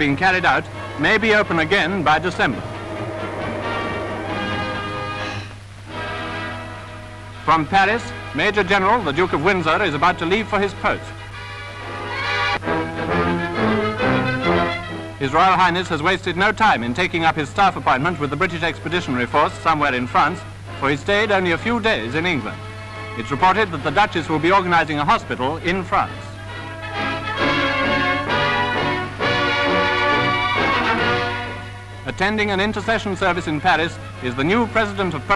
being carried out may be open again by December. From Paris, Major General the Duke of Windsor is about to leave for his post. His Royal Highness has wasted no time in taking up his staff appointment with the British Expeditionary Force somewhere in France, for he stayed only a few days in England. It's reported that the Duchess will be organizing a hospital in France. Attending an intercession service in Paris is the new President of